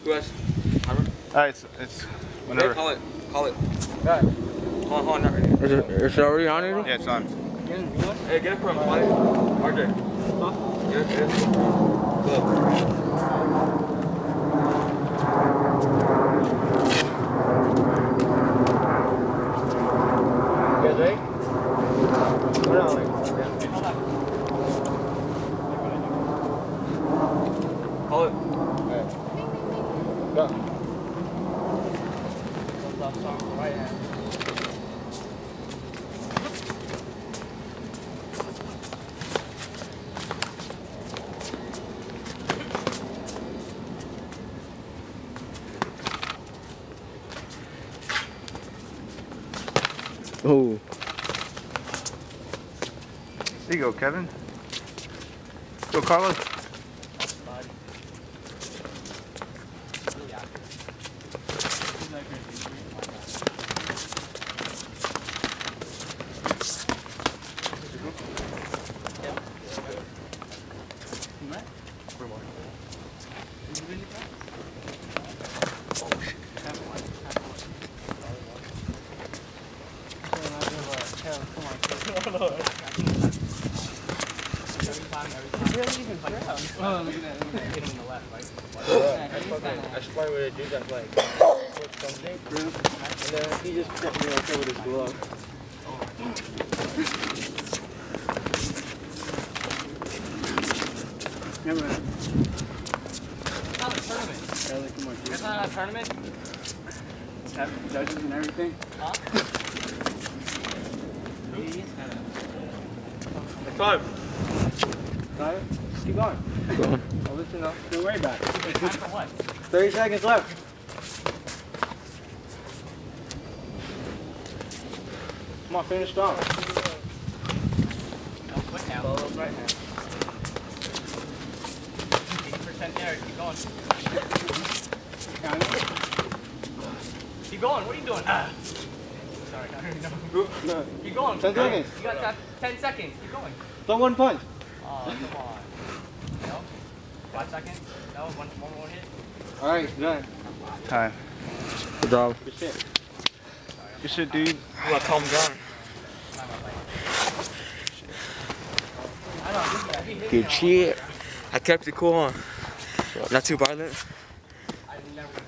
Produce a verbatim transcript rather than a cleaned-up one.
Who has timer? Alright, it's, it's whenever. Hey, call it. Call it. Got it. Hold on, hold on, not ready. Is it, is it already on it? Yeah, it's on. Hey, get it from twenty. R J. Huh? Get it, get it. Go. You guys ready? Hold on, like, yeah. Hold on. Call it. Alright. Go. Left arm, right hand. Oh. There you go, Kevin. Go, Carlo. Oh, look at that. Look at that. Hit him in the left, right? Yeah, that's fucking, that's probably what they do. That's like, put something, and then he just kept me okay with his glove. Remember that? It's not a tournament. Yeah, like, come on, It's not a tournament? have judges and everything. Huh? Five. Got it? Keep going. Go on. I'll listen up. Don't worry about it. Time for what? thirty seconds left. Come on, finish strong. No, quit now. Follow right hand. eighty percent there. Keep going. Count it. Keep going. What are you doing? Ah. Sorry, I don't know. No. Keep going. ten seconds. You got that ten seconds. Keep going. Throw one punch. Oh, come on. No? Five seconds? No? One, one more hit? Alright, done. Time. Good job. Good shit. Good shit, dude. You want to calm down. Good shit. I kept it cool, huh? Not too violent. I never